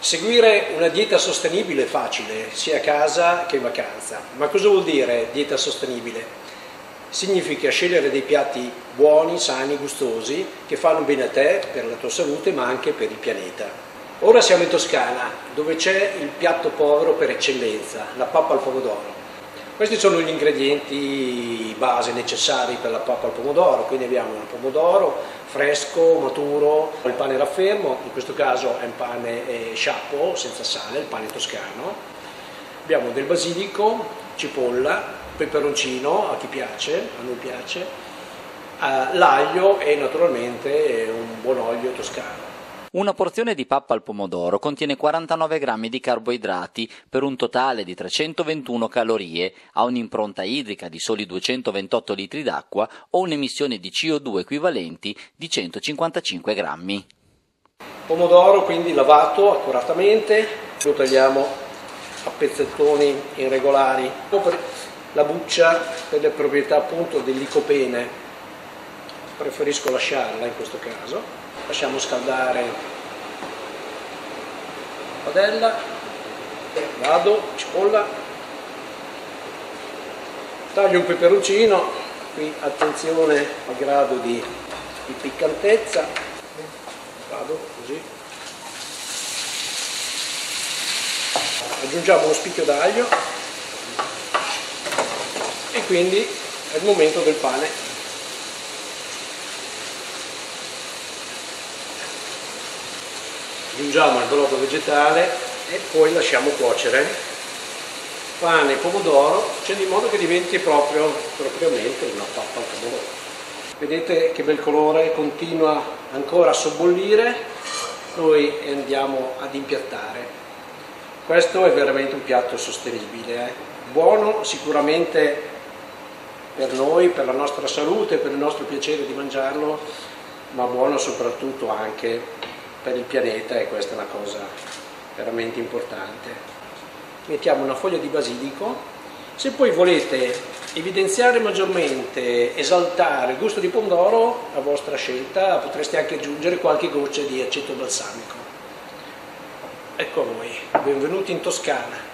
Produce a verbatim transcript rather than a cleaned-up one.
Seguire una dieta sostenibile è facile, sia a casa che in vacanza. Ma cosa vuol dire dieta sostenibile? Significa scegliere dei piatti buoni, sani, gustosi, che fanno bene a te, per la tua salute, ma anche per il pianeta. Ora siamo in Toscana, dove c'è il piatto povero per eccellenza, la pappa al pomodoro. Questi sono gli ingredienti base necessari per la pappa al pomodoro, quindi abbiamo il pomodoro fresco, maturo, il pane raffermo, in questo caso è un pane sciappo, senza sale, il pane toscano. Abbiamo del basilico, cipolla, peperoncino, a chi piace, a noi piace, l'aglio e naturalmente un buon olio toscano. Una porzione di pappa al pomodoro contiene quarantanove grammi di carboidrati per un totale di trecentoventuno calorie, ha un'impronta idrica di soli duecentoventotto litri d'acqua o un'emissione di C O due equivalenti di centocinquantacinque grammi. Pomodoro quindi lavato accuratamente, lo tagliamo a pezzettoni irregolari. La buccia per le proprietà appunto del licopene, preferisco lasciarla in questo caso. Lasciamo scaldare la padella, vado, cipolla, taglio un peperoncino, qui attenzione al grado di, di piccantezza, vado così, aggiungiamo uno spicchio d'aglio e quindi è il momento del pane. Aggiungiamo il brodo vegetale e poi lasciamo cuocere pane e pomodoro, cioè di modo che diventi proprio propriamente una pappa al pomodoro. Vedete che bel colore, continua ancora a sobbollire, noi andiamo ad impiattare. Questo è veramente un piatto sostenibile, eh? Buono sicuramente per noi, per la nostra salute, per il nostro piacere di mangiarlo, ma buono soprattutto anche per il pianeta, e questa è una cosa veramente importante. Mettiamo una foglia di basilico. Se poi volete evidenziare maggiormente, esaltare il gusto di pomodoro, a vostra scelta, potreste anche aggiungere qualche goccia di aceto balsamico. Ecco a voi, benvenuti in Toscana.